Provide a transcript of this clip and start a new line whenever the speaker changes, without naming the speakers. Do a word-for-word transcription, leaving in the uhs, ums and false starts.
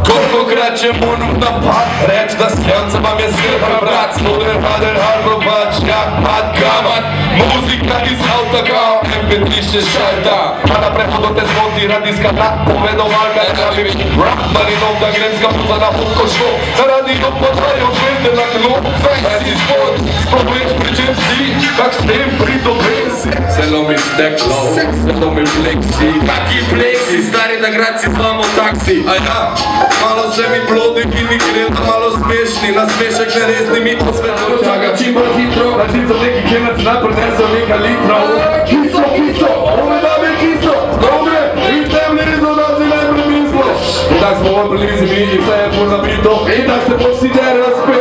Kolikokrat će munuk na pad, reč da sljemca vam je svrha brat. Sluder, hader, hardrovač, jak mat, gaman. Muzika iz auta kao em pe tri še šalta. A na prehodu te zmoti radijska na povedovalka. Javim rap, marinom da gremska puca na hudko šlo. Na radijom podvaju zvezde na knu. Fancy sport, spróbuješ pri čem si, kak s tem pridobim si. Zelo mi steklo, zelo mi fleksi. Taki fleksi, stari da grad si zvamo taksi. A ja, malo se mi plodi in mi gre da malo smešni. Na smešek neresni mi posvetno čaka čim bolj hitro. Na žico neki kenac naprinesel nekaj litrov. Kiso, kiso, ove dame kiso, dobre, in tem nizo da si ne premislo. I tak smo ovo prilizi mi i vse je puno nabito. I tak se poslije razpe.